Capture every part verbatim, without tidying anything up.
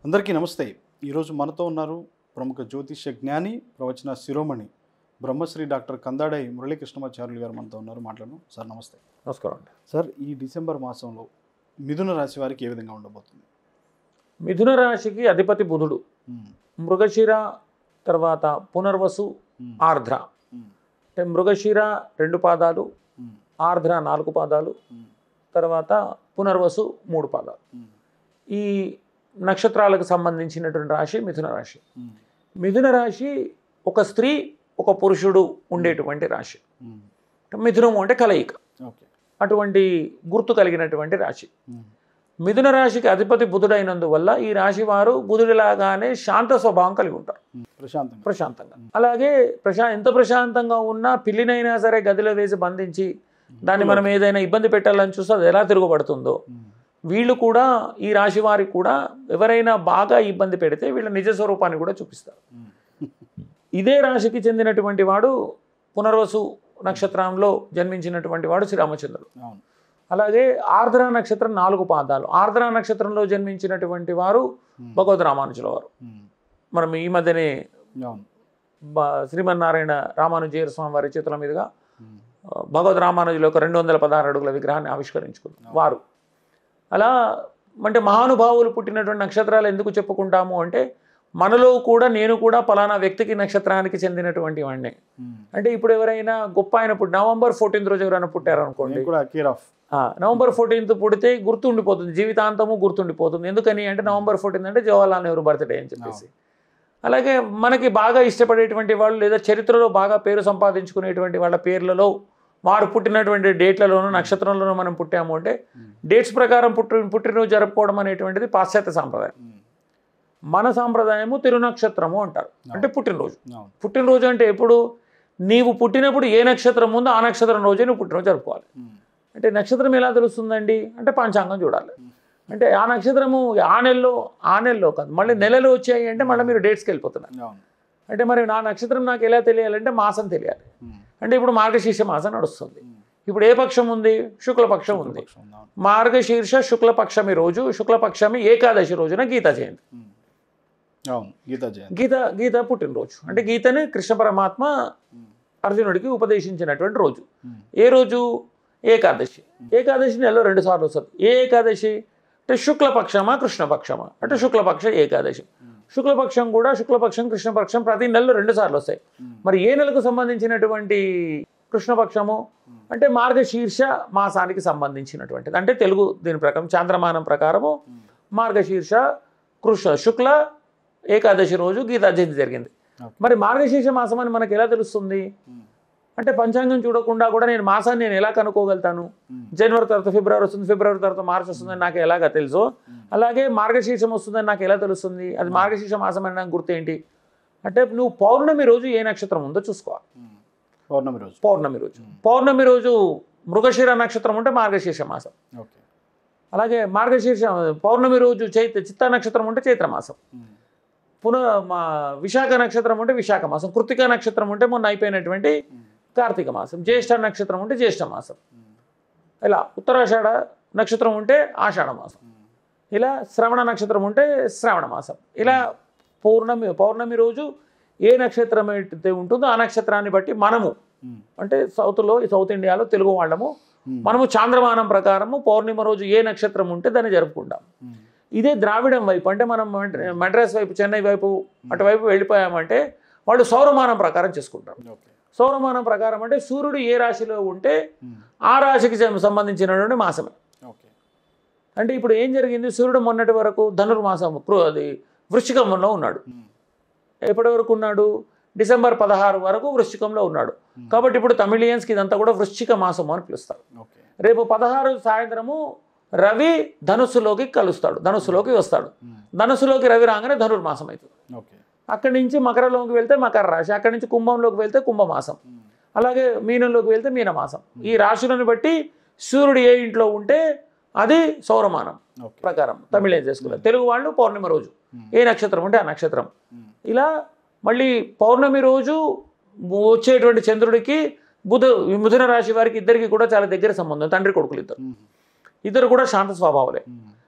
అందరికీ నమస్తే. ఈరోజు మనతో ఉన్నారు ప్రముఖ జ్యోతిష్య జ్ఞాని, ప్రవచన శిరోమణి బ్రహ్మశ్రీ డాక్టర్ కందాడై మురళీకృష్ణమాచార్యులు గారు మనతో ఉన్నారు. మాట్లాడడం సార్. నమస్తే. నమస్కారం అండి. సార్, ఈ డిసెంబర్ మాసంలో మిథున రాశి వారికి ఏ విధంగా ఉండబోతుంది? మిథున రాశికి అధిపతి బుధుడు. మృగశిర తర్వాత పునర్వసు, ఆర్ద్ర. అంటే మృగశిర రెండు పాదాలు, ఆర్ద్ర నాలుగు పాదాలు, తర్వాత పునర్వసు మూడు పాదాలు. ఈ నక్షత్రాలకు సంబంధించినటువంటి రాశి మిథున రాశి. మిథున రాశి ఒక స్త్రీ ఒక పురుషుడు ఉండేటువంటి రాశి. మిథునము అంటే కలయిక, అటువంటి గుర్తు కలిగినటువంటి రాశి. మిథున రాశికి అధిపతి బుధుడైనందువల్ల ఈ రాశి వారు బుధుడిలాగానే శాంత స్వభావం కలిగి ఉంటారు, ప్రశాంతంగా ప్రశాంతంగా. అలాగే ప్రశా ఎంత ప్రశాంతంగా ఉన్నా పిల్లినైనా సరే గదిలో వేసి బంధించి దాన్ని మనం ఏదైనా ఇబ్బంది పెట్టాలని చూస్తే అది ఎలా తిరుగుబడుతుందో, వీళ్ళు కూడా ఈ రాశి వారికి కూడా ఎవరైనా బాగా ఇబ్బంది పెడితే వీళ్ళ నిజ స్వరూపాన్ని కూడా చూపిస్తారు. ఇదే రాశికి చెందినటువంటి వాడు పునర్వసు నక్షత్రంలో జన్మించినటువంటి వాడు శ్రీరామచంద్రుడు. అలాగే ఆర్ద్ర నక్షత్రం నాలుగు పాదాలు, ఆర్ద్ర నక్షత్రంలో జన్మించినటువంటి వారు భగవద్ రామానుజుల వారు. మనం ఈ మధ్యనే శ్రీమన్నారాయణ రామానుజీయ స్వామి వారి చేతుల మీదుగా భగవద్ రామానుజుల యొక్క రెండు వందల పదహారు అడుగుల విగ్రహాన్ని ఆవిష్కరించుకున్నారు వారు. అలా అంటే మహానుభావులు పుట్టినటువంటి నక్షత్రాలు ఎందుకు చెప్పుకుంటాము అంటే, మనలో కూడా నేను కూడా పలానా వ్యక్తికి నక్షత్రానికి చెందినటువంటి వాడిని. అంటే ఇప్పుడు ఎవరైనా గొప్ప ఆయన పుట్టి నవంబర్ ఫోర్టీన్త్ రోజు ఎవరైనా పుట్టారనుకోండి, నవంబర్ ఫోర్టీన్త్ పుడితే గుర్తుండిపోతుంది, జీవితాంతము గుర్తుండిపోతుంది. ఎందుకని అంటే నవంబర్ ఫోర్టీన్త్ అంటే జవహర్లాల్ నెహ్రూ బర్త్డే అని చెప్పేసి. అలాగే మనకి బాగా ఇష్టపడేటువంటి వాళ్ళు లేదా చరిత్రలో బాగా పేరు సంపాదించుకునేటువంటి వాళ్ళ పేర్లలో వారు పుట్టినటువంటి డేట్లలోనూ నక్షత్రంలోనూ మనం పుట్టాము అంటే డేట్స్ ప్రకారం పుట్టి పుట్టినరోజు జరుపుకోవడం అనేటువంటిది పాశ్చాత్య సాంప్రదాయం. మన సాంప్రదాయము తిరునక్షత్రము అంటారు, అంటే పుట్టినరోజు. పుట్టినరోజు అంటే ఎప్పుడు, నీవు పుట్టినప్పుడు ఏ నక్షత్రం ఉందో ఆ నక్షత్రం రోజే నువ్వు పుట్టినరోజు జరుపుకోవాలి. అంటే నక్షత్రం ఎలా తెలుస్తుందండి అంటే పంచాంగం చూడాలి. అంటే ఆ నక్షత్రము ఆ నెలలో ఆ నెలలో కాదు, మళ్ళీ నెలలు వచ్చాయి అంటే మళ్ళీ మీరు డేట్స్కి వెళ్ళిపోతున్నారు. అంటే మరి నా నక్షత్రం నాకు ఎలా తెలియాలంటే మాసం తెలియాలి. అంటే ఇప్పుడు మార్గశీర్ష మాసం నడుస్తుంది. ఇప్పుడు ఏ పక్షం ఉంది? శుక్లపక్షం ఉంది. మార్గశీర్ష శుక్లపక్షమి రోజు, శుక్లపక్షమి ఏకాదశి రోజున గీతా జయంతి. గీత గీత పుట్టినరోజు. అంటే గీతని కృష్ణ పరమాత్మ అర్జునుడికి ఉపదేశించినటువంటి రోజు. ఏ రోజు? ఏకాదశి. ఏకాదశి నెలలో రెండు సార్లు వస్తుంది. ఏ ఏకాదశి అంటే శుక్లపక్షమా కృష్ణపక్షమా అంటే శుక్లపక్ష ఏకాదశి. శుక్లపక్షం కూడా శుక్లపక్షం కృష్ణపక్షం ప్రతి నెలలో రెండు సార్లు వస్తాయి. మరి ఏ నెలకు సంబంధించినటువంటి కృష్ణపక్షము అంటే మార్గశీర్ష మాసానికి సంబంధించినటువంటిది. అంటే తెలుగు దీని ప్రకారం చాంద్రమానం ప్రకారము మార్గశీర్ష కృష్ణ శుక్ల ఏకాదశి రోజు గీతా జయంతి జరిగింది. మరి మార్గశీర్ష మాసం అని మనకు ఎలా తెలుస్తుంది అంటే పంచాంగం చూడకుండా కూడా నేను మాసాన్ని నేను ఎలా కనుక్కోగలుగుతాను? జనవరి తర్వాత ఫిబ్రవరి వస్తుంది, ఫిబ్రవరి తర్వాత మార్చి వస్తుందని నాకు ఎలాగా తెలుసు, అలాగే మార్గశీర్షం వస్తుందని నాకు ఎలా తెలుస్తుంది? అది మార్గశీర్ష మాసం అని నాకు గుర్తు ఏంటి అంటే, నువ్వు పౌర్ణమి రోజు ఏ నక్షత్రం ఉందో చూసుకోవాలి. పౌర్ణమి రోజు పౌర్ణమి రోజు పౌర్ణమి రోజు మృగశిర నక్షత్రం ఉంటే మార్గశీర్ష మాసం. అలాగే మార్గశీర్ష పౌర్ణమి రోజు చైత్ర చిత్తా నక్షత్రం ఉంటే చైత్ర మాసం. పునః మా విశాఖ నక్షత్రం ఉంటే విశాఖ మాసం. కృత్తిక నక్షత్రం ఉంటే మొన్న అయిపోయినటువంటి కార్తీక మాసం. జ్యేష్ఠ నక్షత్రం ఉంటే జ్యేష్ఠ మాసం. ఇలా ఉత్తరాషాఢ నక్షత్రం ఉంటే ఆషాఢ మాసం. ఇలా శ్రవణ నక్షత్రం ఉంటే శ్రావణ మాసం. ఇలా పౌర్ణమి పౌర్ణమి రోజు ఏ నక్షత్రం అయితే ఉంటుందో ఆ నక్షత్రాన్ని బట్టి మనము అంటే సౌత్లో సౌత్ ఇండియాలో తెలుగు వాళ్ళము మనము చాంద్రమానం ప్రకారము పౌర్ణిమ రోజు ఏ నక్షత్రం ఉంటే దాన్ని జరుపుకుంటాం. ఇదే ద్రావిడం వైపు అంటే మనం మద్రాస్ వైపు చెన్నై వైపు అటువైపు వెళ్ళిపోయామంటే వాళ్ళు సౌరమానం ప్రకారం చేసుకుంటారు. సౌరమానం ప్రకారం అంటే సూర్యుడు ఏ రాశిలో ఉంటే ఆ రాశికి సంబంధించినటువంటి మాసమే. అంటే ఇప్పుడు ఏం జరిగింది, సూర్యుడు మొన్నటి వరకు ధనుర్మాసం అది వృశ్చికంలో ఉన్నాడు. ఎప్పటి వరకు ఉన్నాడు? డిసెంబర్ పదహారు వరకు వృశ్చికంలో ఉన్నాడు. కాబట్టి ఇప్పుడు తమిళియన్స్కి ఇదంతా కూడా వృశ్చిక మాసం అని పిలుస్తారు. రేపు పదహారు సాయంత్రము రవి ధనుస్సులోకి కలుస్తాడు, ధనుస్సులోకి వస్తాడు. ధనుస్సులోకి రవి రాగానే ధనుర్మాసం అవుతుంది. అక్కడి నుంచి మకరంలోకి వెళ్తే మకర రాశి, అక్కడి నుంచి కుంభంలోకి వెళ్తే కుంభమాసం, అలాగే మీనంలోకి వెళ్తే మీనమాసం. ఈ రాశులను బట్టి సూర్యుడు ఏ ఇంట్లో ఉంటే అది సౌరమానం ప్రకారం తమిళం చేసుకున్నారు. తెలుగు వాళ్ళు పౌర్ణమి రోజు ఏ నక్షత్రం ఉంటే ఆ నక్షత్రం. ఇలా మళ్ళీ పౌర్ణమి రోజు వచ్చేటువంటి చంద్రుడికి బుధ మిథున రాశి వారికి ఇద్దరికి కూడా చాలా దగ్గర సంబంధం, తండ్రి కొడుకులు ఇద్దరు ఇద్దరు కూడా శాంత స్వభావాలే.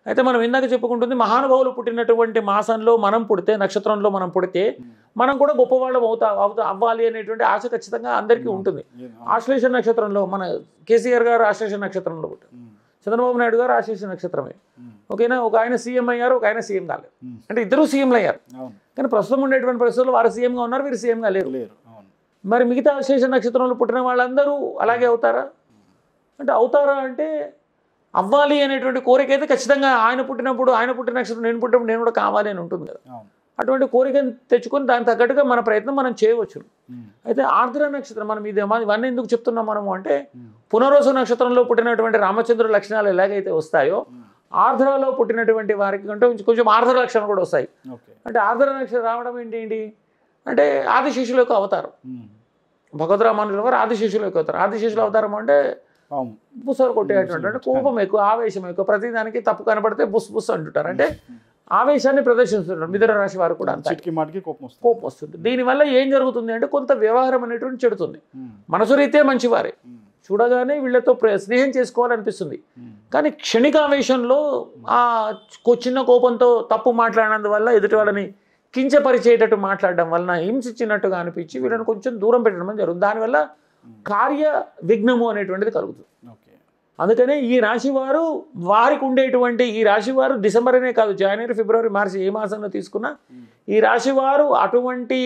అయితే మనం ఇందాక చెప్పుకుంటుంది మహానుభావులు పుట్టినటువంటి మాసంలో మనం పుడితే, నక్షత్రంలో మనం పుడితే మనం కూడా గొప్పవాళ్ళం అవుతా అవుతా అవ్వాలి అనేటువంటి ఆశ ఖచ్చితంగా అందరికీ ఉంటుంది. ఆశ్లేష నక్షత్రంలో మన కేసీఆర్ గారు ఆశ్లేష నక్షత్రంలో పుట్టారు, చంద్రబాబు నాయుడు గారు ఆశ్లేష నక్షత్రమే. ఓకేనా, ఒక ఆయన సీఎం అయ్యారు, ఒక ఆయన సీఎం కాలేదు. అంటే ఇద్దరు సీఎంలు అయ్యారు, కానీ ప్రస్తుతం ఉండేటువంటి పరిస్థితుల్లో వారు సీఎంగా ఉన్నారు, వీరు సీఎంగా లేరు. మరి మిగతా ఆశ్లేష నక్షత్రంలో పుట్టిన వాళ్ళందరూ అలాగే అవుతారా అంటే అవుతారా అంటే అవ్వాలి అనేటువంటి కోరిక అయితే ఖచ్చితంగా ఆయన పుట్టినప్పుడు, ఆయన పుట్టిన నక్షత్రం నేను పుట్టినప్పుడు నేను కూడా కావాలి అని ఉంటుంది కదా. అటువంటి కోరికను తెచ్చుకొని దానికి తగ్గట్టుగా మన ప్రయత్నం మనం చేయవచ్చు. అయితే ఆర్ద్ర నక్షత్రం మనం ఇది ఇవన్నీ ఎందుకు చెప్తున్నాం మనము అంటే, పునర్వసు నక్షత్రంలో పుట్టినటువంటి రామచంద్రుడి లక్షణాలు ఎలాగైతే వస్తాయో ఆర్ద్రలో పుట్టినటువంటి వారికి కంటే కొంచెం ఆర్ద్ర లక్షణాలు కూడా వస్తాయి. అంటే ఆర్ద్ర నక్షత్రం రావడం ఏంటి ఏంటి అంటే ఆదిశేషుల యొక్క అవతారం. భగవద్రామానుల వారు ఆదిశేషుల యొక్క అవతారం. ఆదిశేషుల అవతారం అంటే బుస్సలు కొట్టేటువంటి, అంటే కోపం ఎక్కువ, ఆవేశం ఎక్కువ, ప్రతిదానికి తప్పు కనబడితే బుస్ బుస్ అంటుంటారు, అంటే ఆవేశాన్ని ప్రదర్శిస్తుంటారు. మిథున రాశి వారు కూడా అంత కోపం వస్తుంది. దీనివల్ల ఏం జరుగుతుంది అంటే కొంత వ్యవహారం అనేటువంటి చెడుతుంది. మనసు రీతే మంచివారే, చూడగానే వీళ్ళతో స్నేహం చేసుకోవాలనిపిస్తుంది, కానీ క్షణికావేశంలో ఆ చిన్న కోపంతో తప్పు మాట్లాడినందువల్ల ఎదుటి వాళ్ళని కించపరిచేటట్టు మాట్లాడడం వలన హింసించినట్టుగా అనిపించి వీళ్ళని కొంచెం దూరం పెట్టడం జరుగుతుంది. దానివల్ల కార్య విఘ్నము అనేటువంటిది కలుగుతుంది. అందుకనే ఈ రాశి వారు వారికి ఉండేటువంటి ఈ రాశి వారు డిసెంబర్ అనే కాదు, జనవరి, ఫిబ్రవరి, మార్చి ఏ మాసంలో తీసుకున్నా ఈ రాశి వారు అటువంటి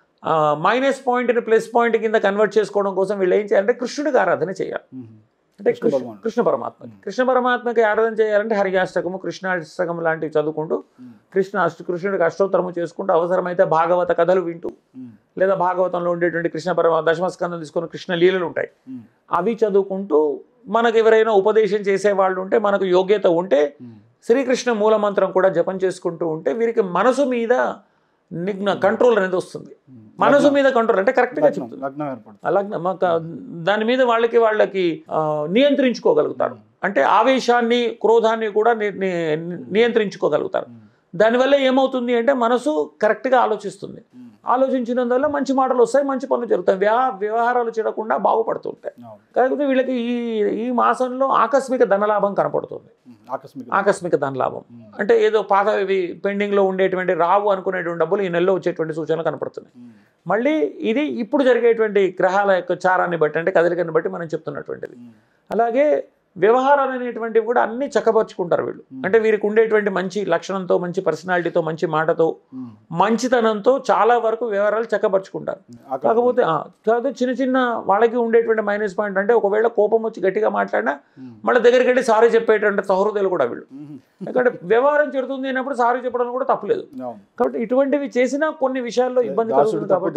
మైనస్ పాయింట్ని ప్లస్ పాయింట్ కింద కన్వర్ట్ చేసుకోవడం కోసం వీళ్ళు ఏం చేయాలంటే కృష్ణుడికి ఆరాధన చేయాలి. అంటే కృష్ణ పరమాత్మకి కృష్ణ పరమాత్మకి ఆరాధన చేయాలంటే హరియాష్టకము, కృష్ణాష్టకం లాంటివి చదువుకుంటూ, కృష్ణ అష్ట కృష్ణుడికి అష్టోత్తరము చేసుకుంటూ, అవసరమైతే భాగవత కథలు వింటూ, లేదా భాగవతంలో ఉండేటువంటి కృష్ణ పరమ దశమస్కందం తీసుకుని కృష్ణ లీలలు ఉంటాయి, అవి చదువుకుంటూ మనకు ఎవరైనా ఉపదేశం చేసే వాళ్ళు ఉంటే, మనకు యోగ్యత ఉంటే శ్రీకృష్ణ మూలమంత్రం కూడా జపం చేసుకుంటూ ఉంటే వీరికి మనసు మీద నిగ్న కంట్రోల్ అనేది వస్తుంది. మనసు మీద కంట్రోల్ అంటే కరెక్ట్గా చెప్తుంది, లగ్నం దాని మీద వాళ్ళకి వాళ్ళకి నియంత్రించుకోగలుగుతారు. అంటే ఆవేశాన్ని, క్రోధాన్ని కూడా నియంత్రించుకోగలుగుతారు. దానివల్ల ఏమవుతుంది అంటే మనసు కరెక్ట్గా ఆలోచిస్తుంది. ఆలోచించినందువల్ల మంచి మాటలు వస్తాయి, మంచి పనులు జరుగుతాయి, వ్యవహ వ్యవహారాలు చెడకుండా బాగుపడుతుంటాయి. కాకపోతే వీళ్ళకి ఈ ఈ మాసంలో ఆకస్మిక ధనలాభం కనపడుతుంది. ఆకస్మిక ధనలాభం అంటే ఏదో పాత పెండింగ్లో ఉండేటువంటి రావు అనుకునేటువంటి డబ్బులు ఈ నెలలో వచ్చేటువంటి సూచనలు కనపడుతున్నాయి. మళ్ళీ ఇది ఇప్పుడు జరిగేటువంటి గ్రహాల యొక్క చారాన్ని బట్టి, అంటే కదలికని బట్టి మనం చెప్తున్నటువంటిది. అలాగే వ్యవహారాలు అనేటువంటివి కూడా అన్ని చక్కపరుచుకుంటారు వీళ్ళు. అంటే వీరికి ఉండేటువంటి మంచి లక్షణంతో, మంచి పర్సనాలిటీతో, మంచి మాటతో, మంచితనంతో చాలా వరకు వ్యవహారాలు చక్కపరుచుకుంటారు. కాకపోతే కాకపోతే చిన్న చిన్న వాళ్ళకి ఉండేటువంటి మైనస్ పాయింట్ అంటే ఒకవేళ కోపం వచ్చి గట్టిగా మాట్లాడినా మళ్ళీ దగ్గరికి వెళ్ళి సారీ చెప్పేటువంటి సహృదయాలు కూడా వీళ్ళు. ఎందుకంటే వ్యవహారం చెడుతుంది అన్నప్పుడు సారీ చెప్పడం కూడా తప్పలేదు. కాబట్టి ఇటువంటివి చేసినా కొన్ని విషయాల్లో ఇబ్బంది కలుగుతుంది. కాబట్టి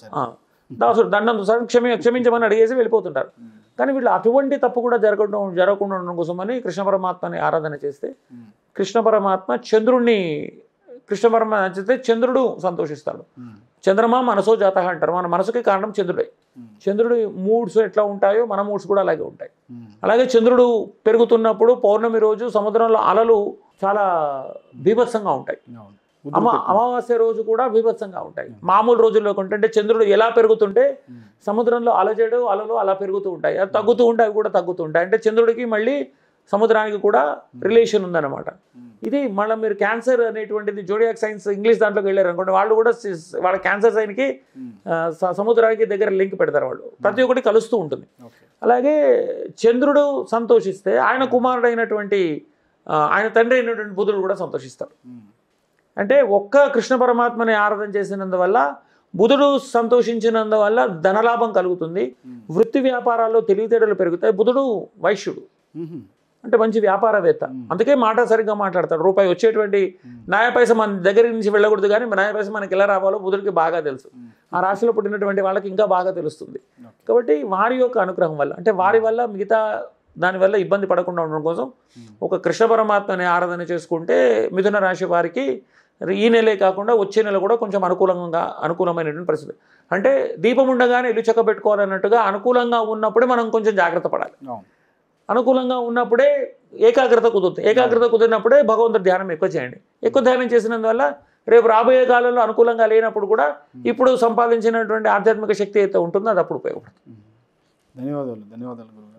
దాసుడు దండంతో సార్ క్షమి క్షమించమని అడిగేసి వెళ్ళిపోతుంటారు. కానీ వీళ్ళు అటువంటి తప్పు కూడా జరగకుండా జరగకుండా ఉండడం కోసమని కృష్ణ పరమాత్మని ఆరాధన చేస్తే కృష్ణ పరమాత్మ చంద్రుడిని కృష్ణ పరమాత్మ చేస్తే చంద్రుడు సంతోషిస్తాడు. చంద్రమా మనసో జాత అంటారు. మన మనసుకి కారణం చంద్రుడే. చంద్రుడి మూడ్స్ ఎట్లా ఉంటాయో మన మూడ్స్ కూడా అలాగే ఉంటాయి. అలాగే చంద్రుడు పెరుగుతున్నప్పుడు పౌర్ణమి రోజు సముద్రంలో అలలు చాలా బీభత్సంగా ఉంటాయి. అమా అమావాస్య రోజు కూడా బీభత్సంగా ఉంటాయి. మామూలు రోజుల్లో అంటే చంద్రుడు ఎలా పెరుగుతుంటే సముద్రంలో అలజడు అలలు అలా పెరుగుతూ ఉంటాయి, అది తగ్గుతూ ఉంటాయి, అవి కూడా తగ్గుతూ ఉంటాయి. అంటే చంద్రుడికి మళ్ళీ సముద్రానికి కూడా రిలేషన్ ఉందన్నమాట. ఇది మళ్ళీ మీరు క్యాన్సర్ అనేటువంటిది జోడియాక్ సైన్స్ ఇంగ్లీష్ దాంట్లోకి వెళ్ళారు అనుకోండి, వాళ్ళు కూడా వాళ్ళ క్యాన్సర్ సైన్కి సముద్రానికి దగ్గర లింక్ పెడతారు. వాళ్ళు ప్రతి ఒక్కటి కలుస్తూ ఉంటుంది. అలాగే చంద్రుడు సంతోషిస్తే ఆయన కుమారుడైనటువంటి ఆయన తండ్రి అయినటువంటి బుధుడు కూడా సంతోషిస్తాడు. అంటే ఒక్క కృష్ణ పరమాత్మని ఆరాధన చేసినందువల్ల, బుధుడు సంతోషించినందువల్ల ధనలాభం కలుగుతుంది, వృత్తి వ్యాపారాల్లో తెలివితేటలు పెరుగుతాయి. బుధుడు వైశ్యుడు అంటే మంచి వ్యాపారవేత్త, అందుకే మాట సరిగ్గా మాట్లాడతాడు. రూపాయి వచ్చేటువంటి న్యాయ పైస మన దగ్గర నుంచి వెళ్ళకూడదు, కానీ న్యాయ పైస మనకి ఎలా రావాలో బుధుడికి బాగా తెలుసు. ఆ రాశిలో పుట్టినటువంటి వాళ్ళకి ఇంకా బాగా తెలుస్తుంది. కాబట్టి వారి యొక్క అనుగ్రహం వల్ల, అంటే వారి వల్ల మిగతా దానివల్ల ఇబ్బంది పడకుండా ఉండడం కోసం ఒక కృష్ణ పరమాత్మని ఆరాధన చేసుకుంటే మిథున రాశి వారికి ఈ నెలే కాకుండా వచ్చే నెల కూడా కొంచెం అనుకూలంగా అనుకూలమైనటువంటి పరిస్థితి. అంటే దీపం ఉండగానే ఇల్లు చక్క పెట్టుకోవాలన్నట్టుగా అనుకూలంగా ఉన్నప్పుడే మనం కొంచెం జాగ్రత్త పడాలి. అనుకూలంగా ఉన్నప్పుడే ఏకాగ్రత కుదురుతుంది. ఏకాగ్రత కుదిరినప్పుడే భగవంతుడి ధ్యానం ఎక్కువ చేయండి. ఎక్కువ ధ్యానం చేసినందువల్ల రేపు రాబోయే కాలంలో అనుకూలంగా లేనప్పుడు కూడా ఇప్పుడు సంపాదించినటువంటి ఆధ్యాత్మిక శక్తి అయితే ఉంటుందో అది అప్పుడు ఉపయోగపడుతుంది. ధన్యవాదాలు ధన్యవాదాలు గురువు.